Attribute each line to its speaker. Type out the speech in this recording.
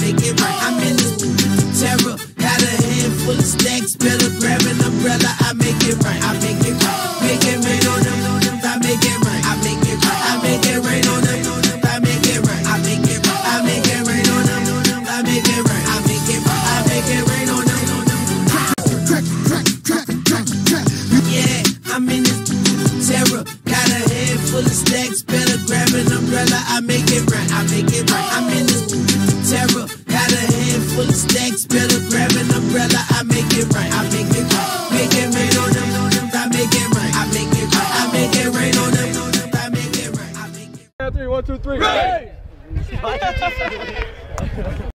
Speaker 1: make it right. I'm in this terror, got a handful of stacks, better grab an umbrella, I make it right. I make it right. Make it rain on them, I make it right. I make it right. I make it rain on them, I make it right. I make it right. I make it rain on them, I make it right. I make it right. I make it rain on them. Yeah, I'm in this terror, got a handful of stacks, better grab an umbrella, I make it right. I make it right. I'm in this terror, got a handful of stacks, better grab an umbrella, I make it right. I make it right. Make it rain on them, I make it right. I make it right. I make it rain on them, I make it right. I make it right.
Speaker 2: 1, 2, 3. Right.